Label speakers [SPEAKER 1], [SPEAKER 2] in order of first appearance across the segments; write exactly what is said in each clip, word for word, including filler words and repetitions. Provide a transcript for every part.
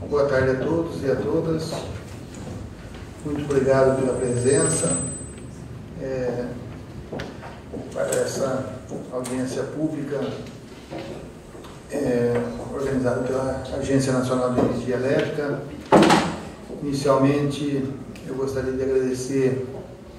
[SPEAKER 1] Boa tarde a todos e a todas. Muito obrigado pela presença é, para essa audiência pública é, organizada pela Agência Nacional de Energia Elétrica. Inicialmente, eu gostaria de agradecer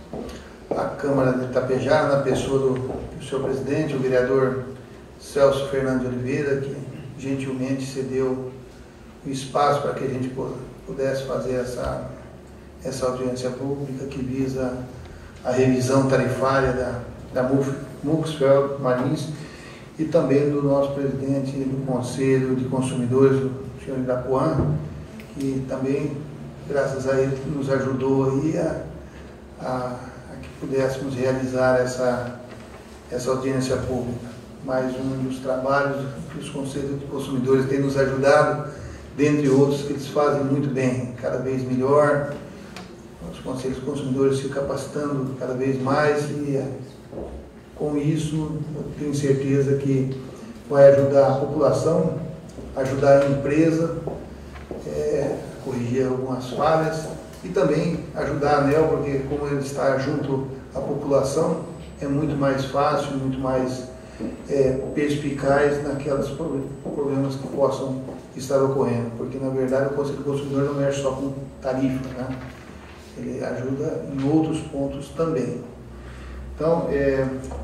[SPEAKER 1] à Câmara de Itapejara, na pessoa do, do seu presidente, o vereador Celso Fernando de Oliveira, que gentilmente cedeu o espaço para que a gente pudesse fazer essa, essa audiência pública que visa a revisão tarifária da, da Muxfel Marins e também do nosso presidente do Conselho de Consumidores, o senhor Irapuã, que também, graças a ele, nos ajudou aí a, a, a que pudéssemos realizar essa, essa audiência pública. Mais um dos trabalhos que os Conselhos de Consumidores têm nos ajudado, dentre outros que eles fazem muito bem, cada vez melhor, os Conselhos de Consumidores se capacitando cada vez mais e com isso eu tenho certeza que vai ajudar a população, ajudar a empresa, é, a corrigir algumas falhas e também ajudar a ANEEL, porque como ele está junto à população, é muito mais fácil, muito mais é, perspicaz naqueles problemas que possam estar ocorrendo, porque na verdade o Conselho do Consumidor não mexe só com tarifa, né? Ele ajuda em outros pontos também. Então, é,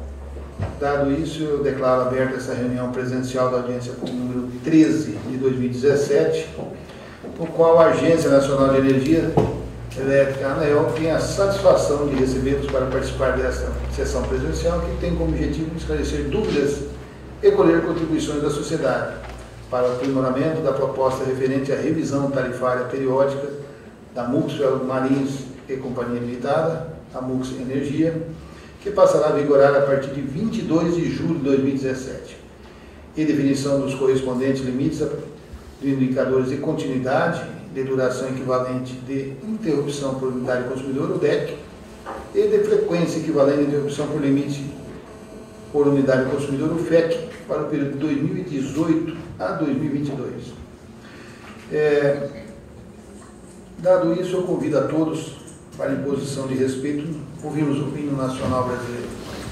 [SPEAKER 1] dado isso, eu declaro aberta essa reunião presencial da audiência pública número treze de dois mil e dezessete, no qual a Agência Nacional de Energia Elétrica, a ANEEL, tem a satisfação de recebê-los para participar desta sessão presencial, que tem como objetivo esclarecer dúvidas e colher contribuições da sociedade para o aprimoramento da proposta referente à revisão tarifária periódica da Muxfel Marins e Companhia Limitada, a Mux Energia, que passará a vigorar a partir de vinte e dois de julho de dois mil e dezessete, e definição dos correspondentes limites de indicadores de continuidade, de duração equivalente de interrupção por unidade consumidor, o D E C, e de frequência equivalente de interrupção por limite por unidade consumidor, o F E C, para o período de dois mil e dezoito a dois mil e vinte e dois. É, dado isso, eu convido a todos para, em posição de respeito, ouvirmos o hino nacional brasileiro.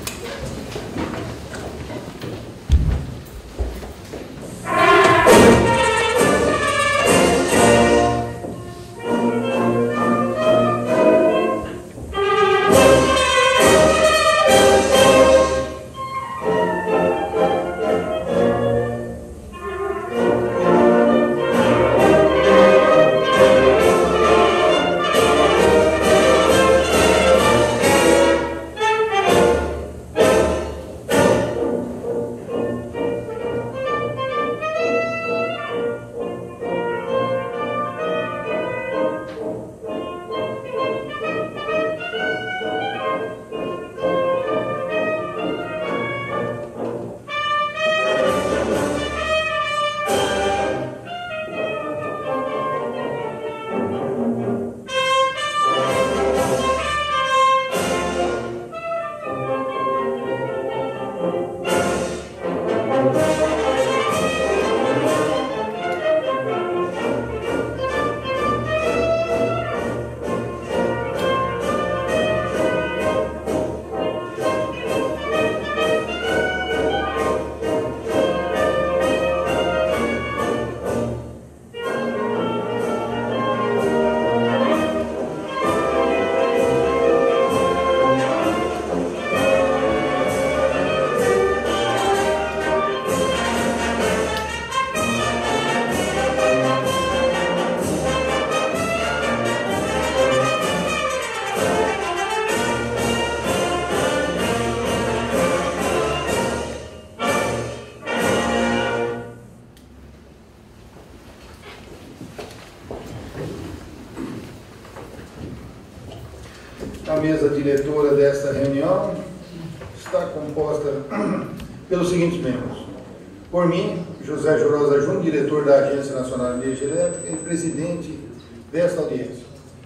[SPEAKER 1] A mesa diretora desta reunião está composta pelos seguintes membros. Por mim, José Jorosa Júnior, diretor da Agência Nacional de Energia Elétrica e presidente desta audiência.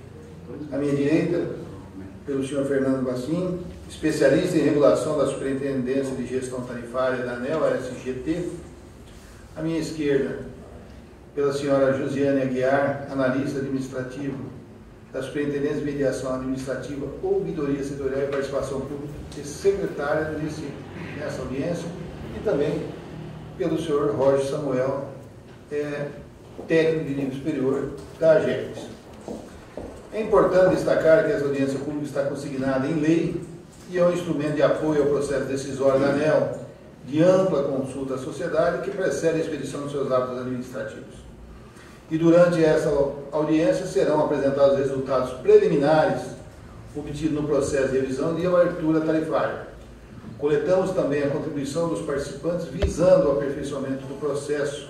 [SPEAKER 1] À minha direita, pelo senhor Fernando Bassim, especialista em regulação da Superintendência de Gestão Tarifária da ANEEL, a S G T. À minha esquerda, pela senhora Josiane Aguiar, analista administrativo da Superintendência de Mediação Administrativa, Ouvidoria Setorial e Participação Pública, e secretária desse, nessa audiência, e também pelo senhor Roger Samuel, é, técnico de nível superior da AGERGS. É importante destacar que essa audiência pública está consignada em lei e é um instrumento de apoio ao processo decisório da ANEEL, de ampla consulta à sociedade, que precede a expedição dos seus atos administrativos. E durante essa audiência serão apresentados resultados preliminares obtidos no processo de revisão de abertura tarifária. Coletamos também a contribuição dos participantes visando o aperfeiçoamento do processo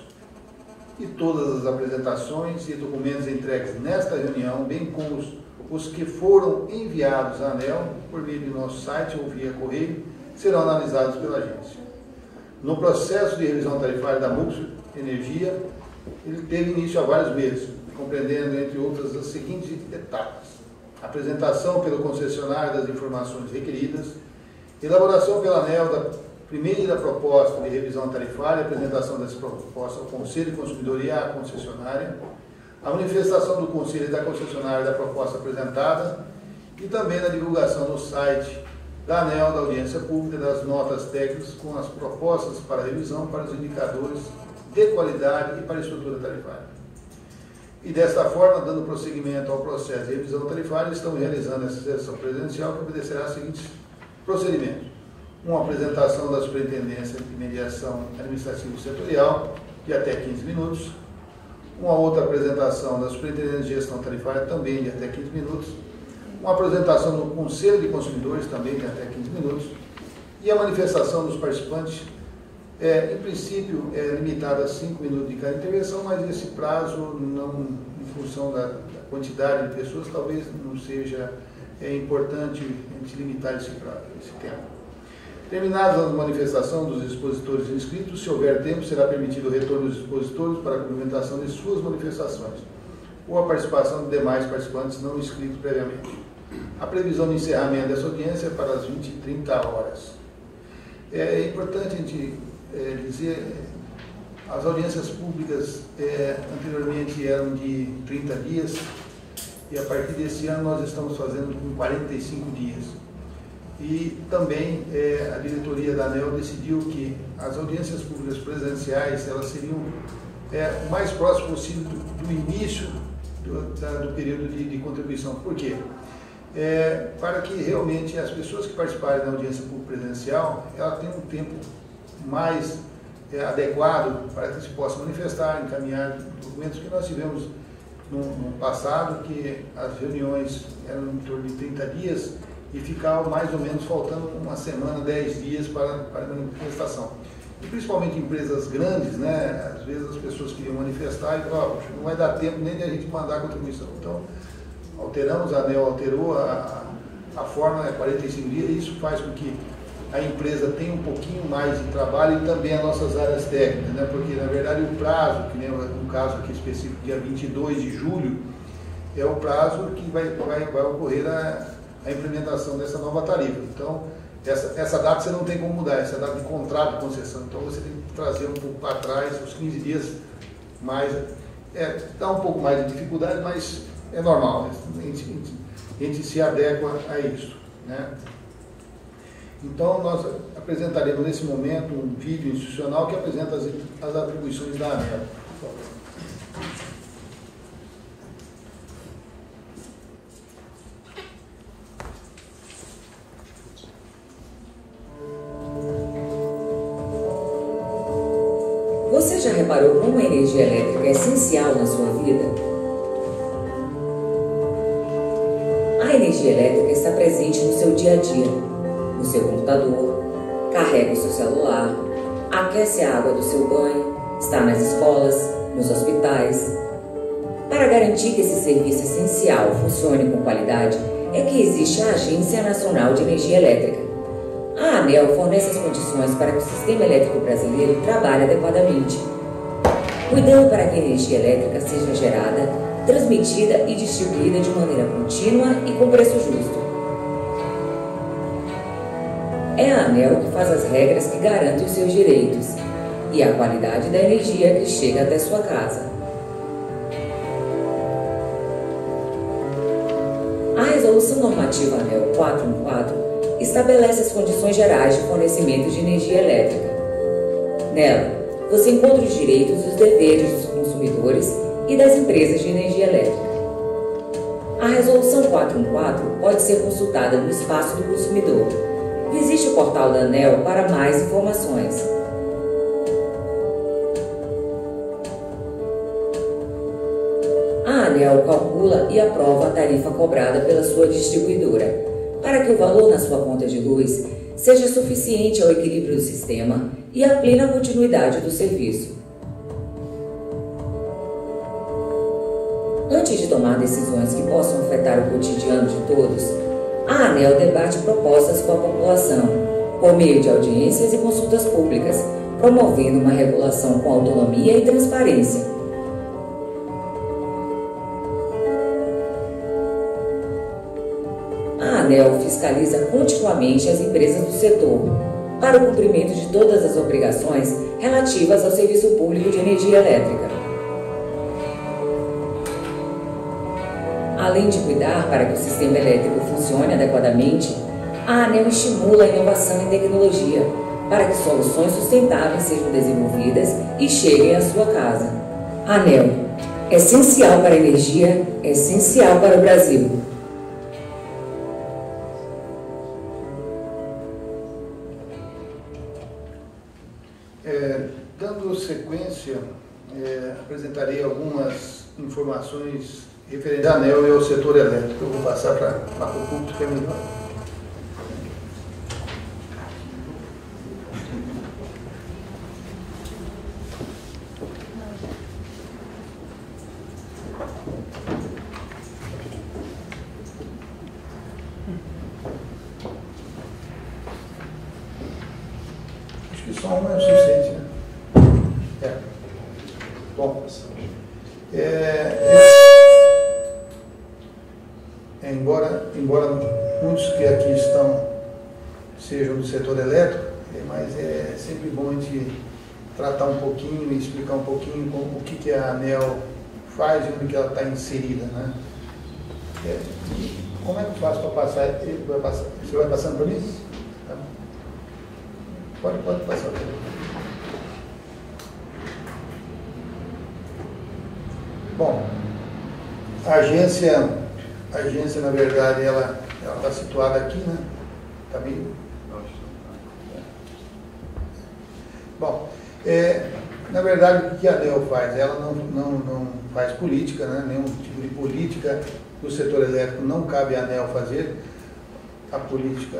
[SPEAKER 1] e todas as apresentações e documentos entregues nesta reunião, bem como os, os que foram enviados à ANEEL por meio do nosso site ou via correio, serão analisados pela agência. No processo de revisão tarifária da Muxo Energia, ele teve início há vários meses, compreendendo, entre outras, as seguintes etapas: apresentação pelo concessionário das informações requeridas, elaboração pela ANEEL da primeira proposta de revisão tarifária, apresentação dessa proposta ao Conselho de Consumidor e à concessionária, a manifestação do Conselho e da concessionária da proposta apresentada e também a divulgação no site da ANEEL da audiência pública das notas técnicas com as propostas para revisão para os indicadores de qualidade e para a estrutura tarifária. E desta forma, dando prosseguimento ao processo de revisão tarifária, estamos realizando essa sessão presencial que obedecerá aos seguintes procedimentos: uma apresentação da Superintendência de Mediação Administrativa Setorial, de até quinze minutos, uma outra apresentação da Superintendência de Gestão Tarifária, também de até quinze minutos, uma apresentação do Conselho de Consumidores, também de até quinze minutos, e a manifestação dos participantes, é, em princípio, é limitada a cinco minutos de cada intervenção, mas esse prazo, não, em função da, da quantidade de pessoas, talvez não seja é, importante a gente limitar esse prazo, esse tempo. Terminadas a manifestação dos expositores inscritos, se houver tempo, será permitido o retorno dos expositores para a complementação de suas manifestações, ou a participação de demais participantes não inscritos previamente. A previsão de encerramento dessa audiência é para as vinte e trinta horas. É importante a gente é, dizer, as audiências públicas é, anteriormente eram de trinta dias, e a partir desse ano nós estamos fazendo com quarenta e cinco dias. E também é, a diretoria da ANEEL decidiu que as audiências públicas presenciais elas seriam é, o mais próximo possível do, do início do, da, do período de, de contribuição. Por quê? É, para que realmente as pessoas que participarem da audiência pública presencial ela tenham um tempo mais é, adequado para que se possa manifestar, encaminhar documentos que nós tivemos no, no passado, que as reuniões eram em torno de trinta dias e ficava mais ou menos faltando uma semana, dez dias para, para a manifestação. E principalmente empresas grandes, né, às vezes as pessoas queriam manifestar e falavam, não vai dar tempo nem de a gente mandar a contribuição. Então, alteramos, a ANEEL alterou a, a forma, é quarenta e cinco dias, e isso faz com que a empresa tenha um pouquinho mais de trabalho e também as nossas áreas técnicas, né, porque na verdade o prazo, que nem no caso aqui específico, dia vinte e dois de julho, é o prazo que vai, vai, vai ocorrer a a implementação dessa nova tarifa. Então, essa, essa data você não tem como mudar, essa data de contrato de concessão. Então, você tem que trazer um pouco para trás, os quinze dias mais. É, dá um pouco mais de dificuldade, mas é normal. A gente, a gente se adequa a isso, né? Então, nós apresentaremos nesse momento um vídeo institucional que apresenta as, as atribuições da ANEEL. Por favor.
[SPEAKER 2] Você já reparou como a energia elétrica é essencial na sua vida? A energia elétrica está presente no seu dia a dia, no seu computador, carrega o seu celular, aquece a água do seu banho, está nas escolas, nos hospitais. Para garantir que esse serviço essencial funcione com qualidade, é que existe a Agência Nacional de Energia Elétrica. A ANEEL fornece as condições para que o sistema elétrico brasileiro trabalhe adequadamente, cuidando para que a energia elétrica seja gerada, transmitida e distribuída de maneira contínua e com preço justo. É a ANEEL que faz as regras que garantem os seus direitos e a qualidade da energia que chega até sua casa. Resolução Normativa ANEEL quatrocentos e quatorze estabelece as condições gerais de fornecimento de energia elétrica. Nela, você encontra os direitos e os deveres dos consumidores e das empresas de energia elétrica. A Resolução quatrocentos e quatorze pode ser consultada no Espaço do Consumidor. Visite o portal da ANEEL para mais informações. A ANEEL calcula e aprova a tarifa cobrada pela sua distribuidora, para que o valor na sua conta de luz seja suficiente ao equilíbrio do sistema e à plena continuidade do serviço. Antes de tomar decisões que possam afetar o cotidiano de todos, a ANEEL debate propostas com a população, por meio de audiências e consultas públicas, promovendo uma regulação com autonomia e transparência. A ANEEL fiscaliza continuamente as empresas do setor, para o cumprimento de todas as obrigações relativas ao serviço público de energia elétrica. Além de cuidar para que o sistema elétrico funcione adequadamente, a ANEEL estimula a inovação em tecnologia para que soluções sustentáveis sejam desenvolvidas e cheguem à sua casa. ANEEL, essencial para a energia, essencial para o Brasil.
[SPEAKER 1] É, dando sequência, é, apresentarei algumas informações referente à ANEEL e ao setor elétrico. Eu vou passar para o público, que é melhor. Acho que só uma é o suficiente, né? É. Bom, é, É, embora, embora muitos que aqui estão sejam do setor elétrico, é, mas é sempre bom a gente tratar um pouquinho e explicar um pouquinho como, o que, que a ANEEL faz e onde que ela está inserida, né? É, como é que eu faço para passar? Vai passar? Você vai passando para mim? Tá. Pode, pode passar para mim. Bom, a agência... A agência, na verdade, ela está situada aqui, né? Está bem? Bom, é, na verdade, o que a ANEEL faz? Ela não, não, não faz política, né? Nenhum tipo de política do setor elétrico não cabe à ANEEL fazer. A política...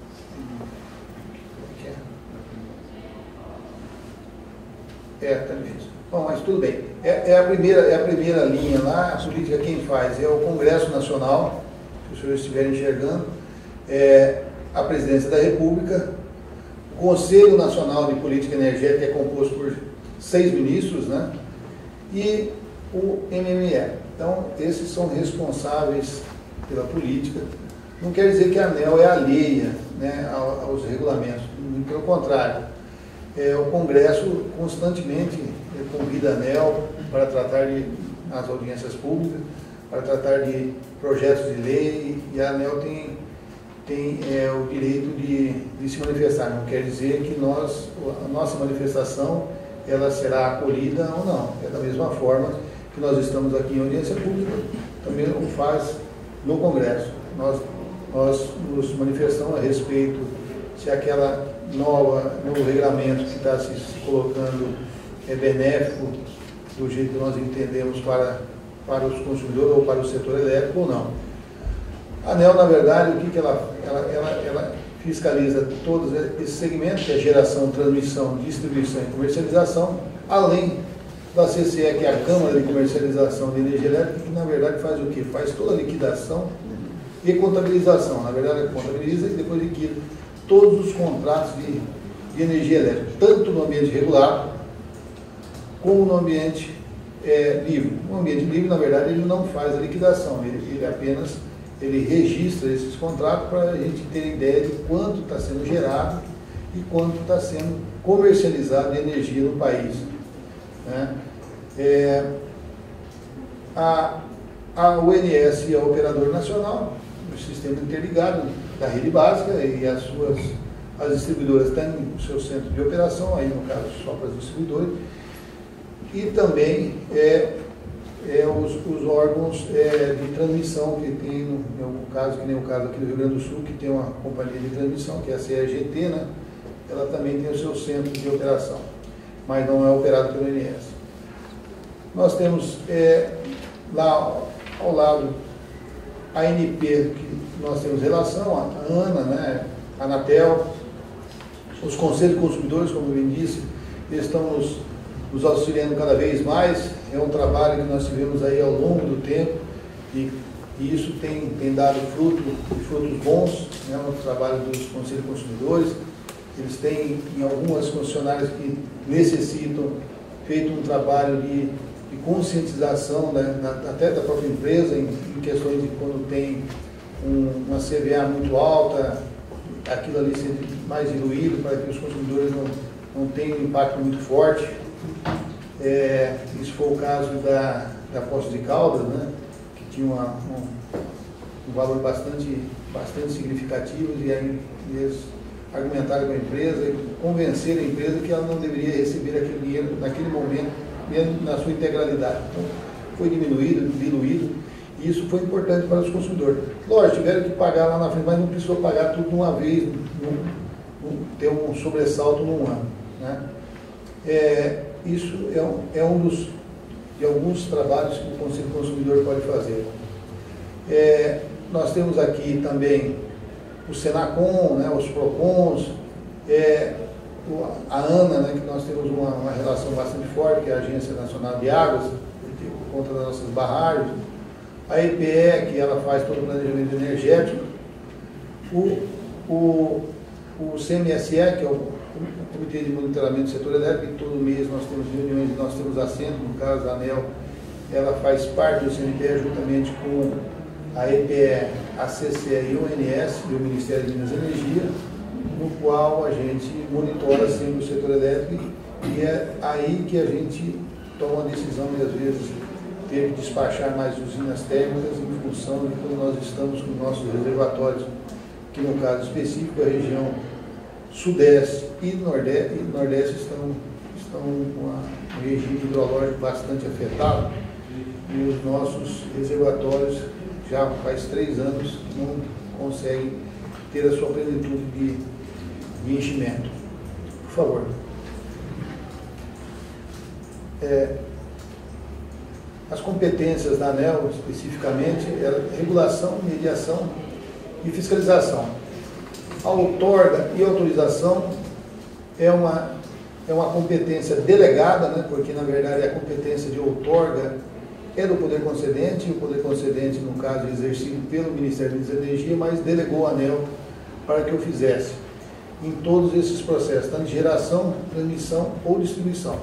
[SPEAKER 1] É, está difícil. Bom, mas tudo bem. É, é, a primeira, é a primeira linha lá, a política quem faz é o Congresso Nacional, se os senhores estiverem enxergando, é a Presidência da República, o Conselho Nacional de Política Energética é composto por seis ministros, né? E o M M E. Então, esses são responsáveis pela política. Não quer dizer que a ANEEL é alheia, né, aos regulamentos, pelo contrário. É, o Congresso constantemente convida a ANEEL para tratar de, nas audiências públicas, para tratar de projetos de lei, e a ANEEL tem, tem é, o direito de, de se manifestar. Não quer dizer que nós, a nossa manifestação ela será acolhida ou não. É da mesma forma que nós estamos aqui em audiência pública, também o faz no Congresso. Nós, nós nos manifestamos a respeito se aquela nova, novo regulamento que está se colocando é benéfico do jeito que nós entendemos para, para os consumidores ou para o setor elétrico ou não. A ANEEL, na verdade, o que, que ela, ela, ela, ela fiscaliza todos esses segmentos, que é geração, transmissão, distribuição e comercialização, além da C C E, que é a Câmara de Comercialização de Energia Elétrica, que na verdade faz o quê? Faz toda a liquidação e contabilização. Na verdade, ela contabiliza e depois liquida todos os contratos de, de energia elétrica, tanto no ambiente regulado, como no ambiente é, livre. No ambiente livre, na verdade, ele não faz a liquidação, ele, ele apenas ele registra esses contratos para a gente ter ideia de quanto está sendo gerado e quanto está sendo comercializado de energia no país. Né? É, a, a O N S e a Operadora Nacional o sistema interligado da rede básica e as suas as distribuidoras têm o seu centro de operação, aí no caso só para os distribuidores, e também é, é, os, os órgãos é, de transmissão que tem, no, no caso, que nem o caso aqui do Rio Grande do Sul, que tem uma companhia de transmissão, que é a C E G T, né? Ela também tem o seu centro de operação, mas não é operado pelo I N S S. Nós temos é, lá ao lado a N P, que nós temos relação, a ANA, né, a Anatel, os conselhos de consumidores, como eu bem disse, eles estão nos, nos auxiliando cada vez mais. É um trabalho que nós tivemos aí ao longo do tempo e, e isso tem, tem dado fruto, frutos bons, né, no trabalho dos conselhos de consumidores. Eles têm, em algumas concessionárias que necessitam, feito um trabalho de, de conscientização, né, na, até da própria empresa, em, em questões de quando tem um, uma C V A muito alta, aquilo ali ser mais diluído para que os consumidores não, não tenham um impacto muito forte. É, isso foi o caso da, da Poços de Caldas, né, que tinha uma, um, um valor bastante, bastante significativo, e aí eles argumentaram com a empresa e convenceram a empresa que ela não deveria receber aquele dinheiro naquele momento, mesmo na sua integralidade. Então, foi diminuído, diluído, e isso foi importante para os consumidores. Lógico, tiveram que pagar lá na frente, mas não precisou pagar tudo de uma vez, não, não, ter um sobressalto num ano, né? É, isso é um, é um dos, de alguns trabalhos que o Conselho Consumidor pode fazer. É, nós temos aqui também o Senacom, né, os Procons, é, a ANA, né, que nós temos uma, uma relação bastante forte, que é a Agência Nacional de Águas, por conta das nossas barragens, a E P E, que ela faz todo o planejamento energético, o, o, o C M S E, que é o Comitê de Monitoramento do Setor Elétrico, que todo mês nós temos reuniões, nós temos assento, no caso a ANEEL, ela faz parte do C M P E juntamente com a E P E, a C C E e o O N S, e o Ministério de Minas e Energia, no qual a gente monitora sempre o setor elétrico, e é aí que a gente toma a decisão de, às vezes, ter que despachar mais usinas térmicas em função de quando nós estamos com nossos reservatórios, que no caso específico a região sudeste e nordeste, e nordeste estão, estão com um regime hidrológico bastante afetado, e os nossos reservatórios já faz três anos que não conseguem ter a sua plenitude de, de enchimento. Por favor. É, as competências da ANEEL, especificamente, é regulação, mediação e fiscalização. A outorga e autorização é uma, é uma competência delegada, né, porque, na verdade, a competência de outorga é do poder concedente, e o poder concedente, no caso, é exercido pelo Ministério da Energia, mas delegou a ANEEL para que eu fizesse em todos esses processos, tanto de geração, transmissão ou distribuição.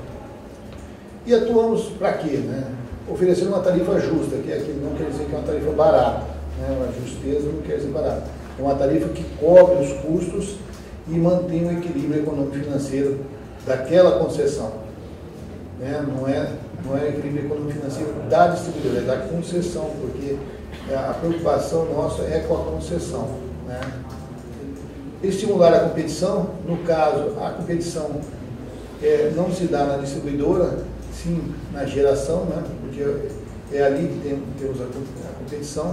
[SPEAKER 1] E atuamos para quê? Né? Oferecer uma tarifa justa, que aqui não quer dizer que é uma tarifa barata, né? Uma justeza não quer dizer barata. É uma tarifa que cobre os custos e mantém o equilíbrio econômico-financeiro daquela concessão. Né? Não é, não é equilíbrio econômico-financeiro da distribuidora, é da concessão, porque a preocupação nossa é com a concessão. Né? Estimular a competição, no caso, a competição é, não se dá na distribuidora, sim na geração, né? Porque é ali que tem, temos a, a competição.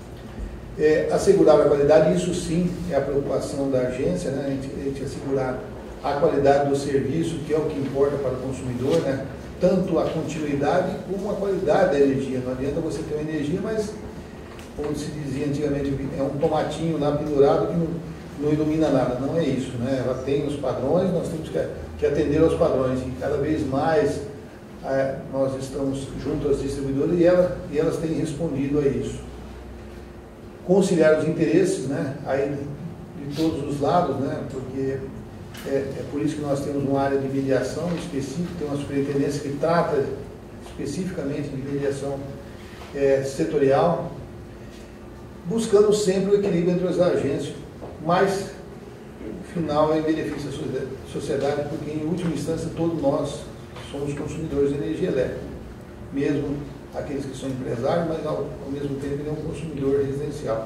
[SPEAKER 1] É, assegurar a qualidade, isso sim é a preocupação da agência, né? a, gente, a gente assegurar a qualidade do serviço, que é o que importa para o consumidor, né? Tanto a continuidade como a qualidade da energia. Não adianta você ter uma energia, mas, como se dizia antigamente, é um tomatinho lá pendurado que não, não ilumina nada. Não é isso, né? Ela tem os padrões, nós temos que, que atender aos padrões, e cada vez mais é, nós estamos junto às distribuidoras e, ela, e elas têm respondido a isso. Conciliar os interesses, né? Aí, de todos os lados, né? Porque é, é por isso que nós temos uma área de mediação específica, tem uma superintendência que trata especificamente de mediação é, setorial, buscando sempre o equilíbrio entre as agências, mas o final é em benefício da sociedade, porque em última instância todos nós somos consumidores de energia elétrica, mesmo aqueles que são empresários, mas ao, ao mesmo tempo ele é um consumidor residencial.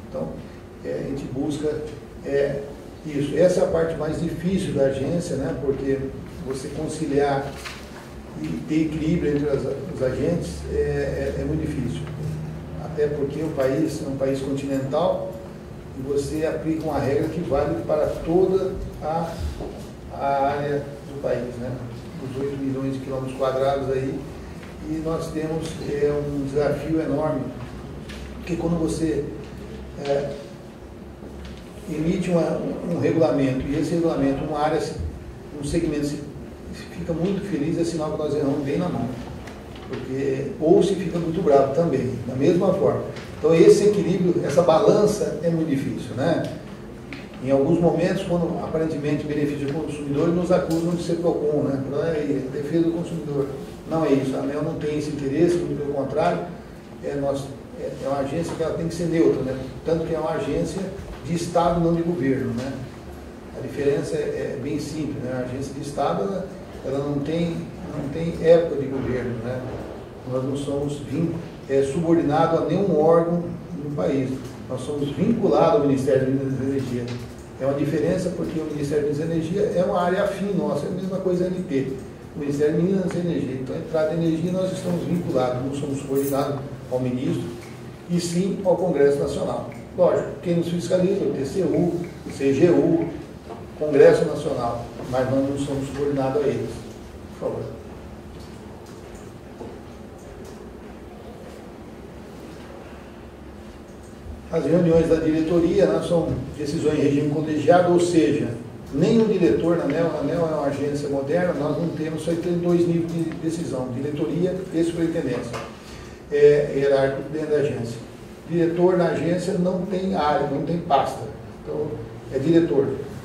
[SPEAKER 1] Então, é, a gente busca é, isso. Essa é a parte mais difícil da agência, né? Porque você conciliar e ter equilíbrio entre as, os agentes é, é, é muito difícil. Até porque o país é um país continental e você aplica uma regra que vale para toda a, a área do país, né? Os oito milhões de quilômetros quadrados aí, e nós temos é, um desafio enorme, porque quando você é, emite uma, um, um regulamento, e esse regulamento, uma área, um segmento se, fica muito feliz, é sinal que nós erramos bem na mão. Porque, ou se fica muito bravo também, da mesma forma. Então esse equilíbrio, essa balança é muito difícil, né? Em alguns momentos, quando aparentemente beneficia o consumidor, nos acusam de ser PROCON, né? É defesa do consumidor. Não é isso, a ANEEL não tem esse interesse, muito pelo contrário, é, nós, é, é uma agência que ela tem que ser neutra, né? Tanto que é uma agência de Estado, não de governo, né? A diferença é, é bem simples, né? A agência de Estado, ela, ela não tem, não tem época de governo, né? Nós não somos é, subordinados a nenhum órgão no país. Nós somos vinculados ao Ministério de Minas e Energia. É uma diferença porque o Ministério de Minas e Energia é uma área afim nossa, é a mesma coisa N P. O Ministério de Minas e Energia. Então, a entrada de energia nós estamos vinculados, não somos subordinados ao ministro, e sim ao Congresso Nacional. Lógico, quem nos fiscaliza é o T C U, o C G U, Congresso Nacional, mas nós não somos subordinados a eles. Por favor. As reuniões da diretoria, né, são decisões em regime colegiado, ou seja, nem o diretor na ANEEL, a ANEEL é uma agência moderna, nós não temos, só tem dois níveis de decisão, diretoria e superintendência, é hierárquico dentro da agência. Diretor na agência não tem área, não tem pasta, então é diretor.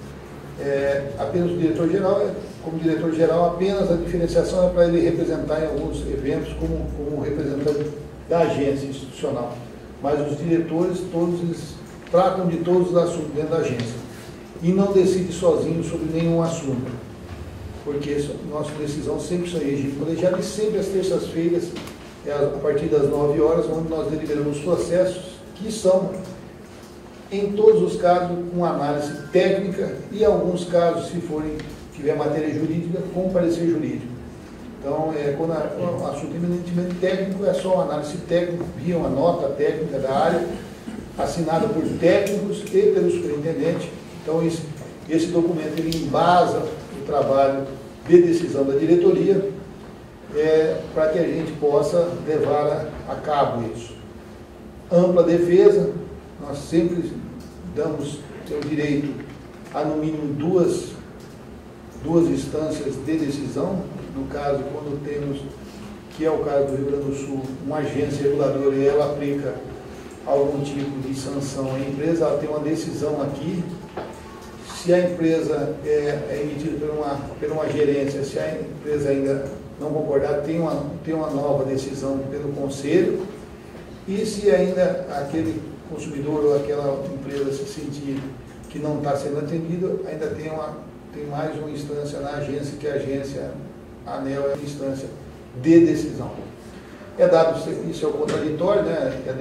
[SPEAKER 1] É, apenas o diretor-geral, é, como diretor-geral, apenas a diferenciação é para ele representar em alguns eventos como, como representante da agência institucional. Mas os diretores, todos eles tratam de todos os assuntos dentro da agência e não decidem sozinhos sobre nenhum assunto, porque nossa decisão sempre são em regime colegiado e sempre às terças-feiras, a partir das nove horas, onde nós deliberamos processos que são, em todos os casos, com análise técnica e, em alguns casos, se forem, tiver matéria jurídica, com parecer jurídico. Então, é, quando o assunto é eminentemente técnico, é só uma análise técnica, via uma nota técnica da área, assinada por técnicos e pelo superintendente. Então, esse, esse documento ele embasa o trabalho de decisão da diretoria é, para que a gente possa levar a, a cabo isso. Ampla defesa, nós sempre damos o direito a, no mínimo, duas, duas instâncias de decisão. No caso, quando temos, que é o caso do Rio Grande do Sul, uma agência reguladora e ela aplica algum tipo de sanção à empresa, ela tem uma decisão aqui. Se a empresa é, é emitida por uma, por uma gerência, se a empresa ainda não concordar, tem uma, tem uma nova decisão pelo conselho. E se ainda aquele consumidor ou aquela empresa se sentir que não está sendo atendido, ainda tem, uma, tem mais uma instância na agência, que a agência, a ANEEL, é a instância de decisão. É dado, isso é o contraditório, né? É a,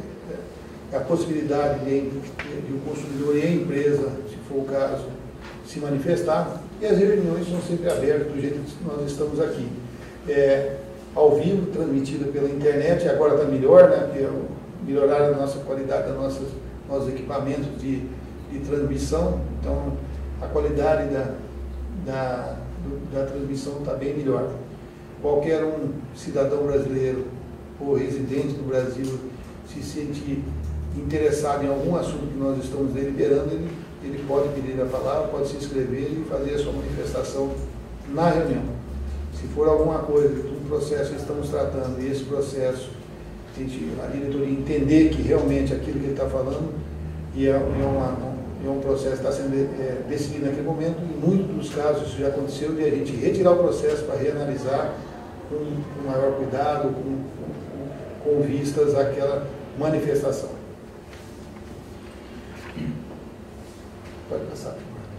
[SPEAKER 1] é a possibilidade de, de o consumidor e a empresa, se for o caso, se manifestar, e as reuniões são sempre abertas do jeito que nós estamos aqui. É, ao vivo, transmitida pela internet, agora está melhor, né? Porque melhoraram a nossa qualidade, dos nossos, nossos equipamentos de, de transmissão, então a qualidade da, da, do, da transmissão está bem melhor. Qualquer um cidadão brasileiro ou residente do Brasil se sentir interessado em algum assunto que nós estamos deliberando, ele, ele pode pedir a palavra, pode se inscrever e fazer a sua manifestação na reunião. Se for alguma coisa, um processo que estamos tratando, e esse processo, a, gente, a diretoria entender que realmente aquilo que ele está falando e é, é, uma, é um processo que está sendo é, decidido naquele momento, em muitos dos casos isso já aconteceu, de a gente retirar o processo para reanalisar com, com maior cuidado, com, com, com vistas àquela manifestação. Pode passar.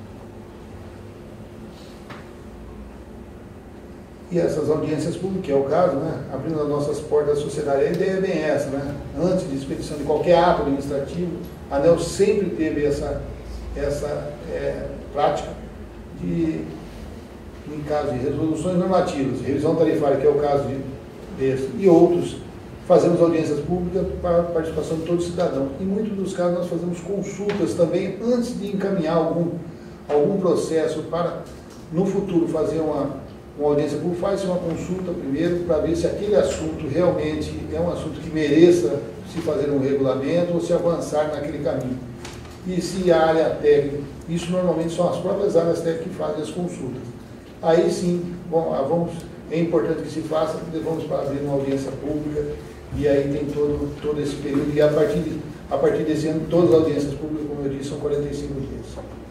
[SPEAKER 1] E essas audiências públicas, que é o caso, né, abrindo as nossas portas à sociedade, a ideia é bem essa, né, antes de expedição de qualquer ato administrativo, A ANEEL sempre teve essa, essa é, prática de, em caso de resoluções normativas, revisão tarifária, que é o caso de, desse, e outros, fazemos audiências públicas para a participação de todo cidadão. Em muitos dos casos nós fazemos consultas também antes de encaminhar algum, algum processo para, no futuro, fazer uma, uma audiência pública, faz uma consulta primeiro para ver se aquele assunto realmente é um assunto que mereça se fazer um regulamento ou se avançar naquele caminho. E se a área técnica, isso normalmente são as próprias áreas técnicas que fazem as consultas. Aí sim, bom, vamos, é importante que se faça, vamos para abrir uma audiência pública, e aí tem todo, todo esse período, e a partir, de, a partir desse ano, todas as audiências públicas, como eu disse, são quarenta e cinco dias.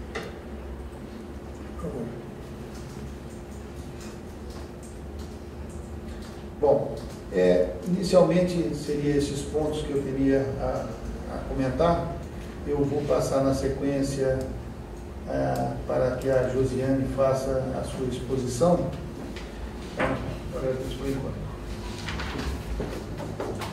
[SPEAKER 1] Por favor. Bom, é, inicialmente seriam esses pontos que eu teria a, a comentar. Eu vou passar na sequência é, para que a Josiane faça a sua exposição. Então, agora por enquanto.